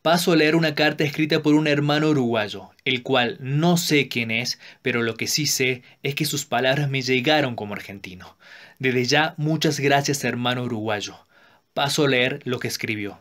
Paso a leer una carta escrita por un hermano uruguayo, el cual no sé quién es, pero lo que sí sé es que sus palabras me llegaron como argentino. Desde ya, muchas gracias, hermano uruguayo. Paso a leer lo que escribió.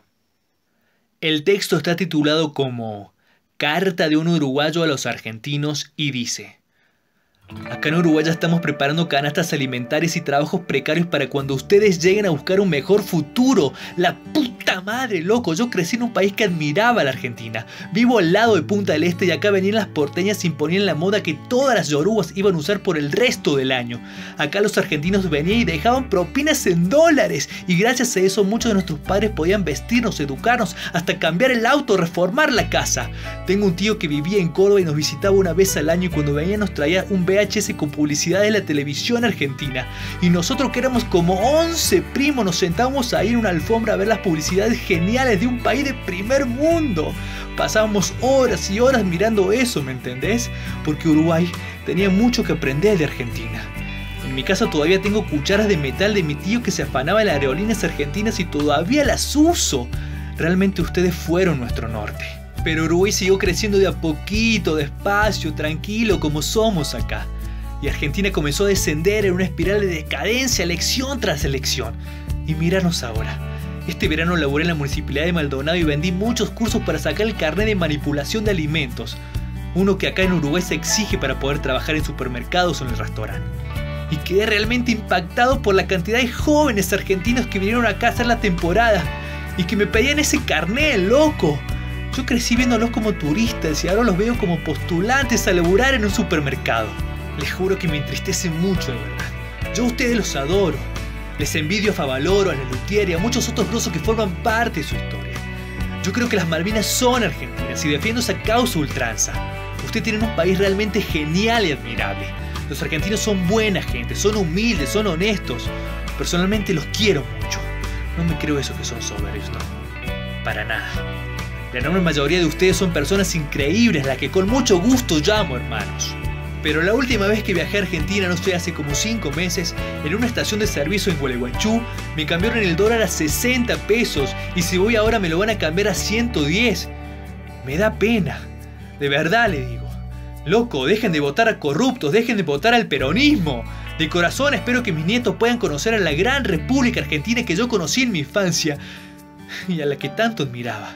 El texto está titulado como Carta de un uruguayo a los argentinos y dice: acá en Uruguay ya estamos preparando canastas alimentarias y trabajos precarios para cuando ustedes lleguen a buscar un mejor futuro. La puta madre, loco. Yo crecí en un país que admiraba a la Argentina. Vivo al lado de Punta del Este y acá venían las porteñas y imponían la moda que todas las yorubas iban a usar por el resto del año. Acá los argentinos venían y dejaban propinas en dólares. Y gracias a eso muchos de nuestros padres podían vestirnos, educarnos, hasta cambiar el auto, reformar la casa. Tengo un tío que vivía en Córdoba y nos visitaba una vez al año y cuando venía nos traía un VHS con publicidad de la televisión argentina. Y nosotros que éramos como 11 primos nos sentábamos ahí en una alfombra a ver las publicidades geniales de un país de primer mundo. Pasábamos horas y horas mirando eso, ¿me entendés? Porque Uruguay tenía mucho que aprender de Argentina. En mi casa todavía tengo cucharas de metal de mi tío que se afanaba en las aerolíneas argentinas y todavía las uso. Realmente ustedes fueron nuestro norte. Pero Uruguay siguió creciendo de a poquito, despacio, tranquilo, como somos acá. Y Argentina comenzó a descender en una espiral de decadencia, elección tras elección. Y míranos ahora. Este verano laboré en la Municipalidad de Maldonado y vendí muchos cursos para sacar el carnet de manipulación de alimentos. Uno que acá en Uruguay se exige para poder trabajar en supermercados o en el restaurante. Y quedé realmente impactado por la cantidad de jóvenes argentinos que vinieron acá a hacer la temporada. Y que me pedían ese carnet, loco. Yo crecí viéndolos como turistas y ahora los veo como postulantes a laburar en un supermercado. Les juro que me entristece mucho, de verdad. Yo a ustedes los adoro. Les envidio a Favaloro, a Lelutier y a muchos otros grosos que forman parte de su historia. Yo creo que las Malvinas son argentinas y defiendo esa causa ultranza. Ustedes tienen un país realmente genial y admirable. Los argentinos son buena gente, son humildes, son honestos. Personalmente los quiero mucho. No me creo eso que son soberbios, no. Para nada. La enorme mayoría de ustedes son personas increíbles, las que con mucho gusto llamo hermanos. Pero la última vez que viajé a Argentina, no sé, hace como 5 meses, en una estación de servicio en Gualeguaychú, me cambiaron el dólar a 60 pesos y si voy ahora me lo van a cambiar a 110. Me da pena. De verdad le digo. Loco, dejen de votar a corruptos, dejen de votar al peronismo. De corazón espero que mis nietos puedan conocer a la gran República Argentina que yo conocí en mi infancia y a la que tanto admiraba.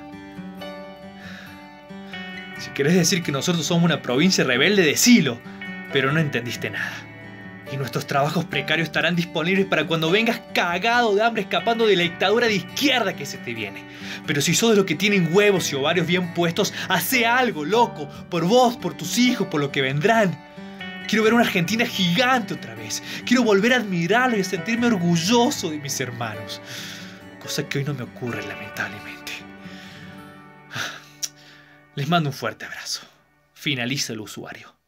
Si querés decir que nosotros somos una provincia rebelde, decilo, pero no entendiste nada. Y nuestros trabajos precarios estarán disponibles para cuando vengas cagado de hambre escapando de la dictadura de izquierda que se te viene. Pero si sos de los que tienen huevos y ovarios bien puestos, hacé algo, loco, por vos, por tus hijos, por lo que vendrán. Quiero ver una Argentina gigante otra vez. Quiero volver a admirarlo y a sentirme orgulloso de mis hermanos. Cosa que hoy no me ocurre, lamentablemente. Les mando un fuerte abrazo. Finaliza el usuario.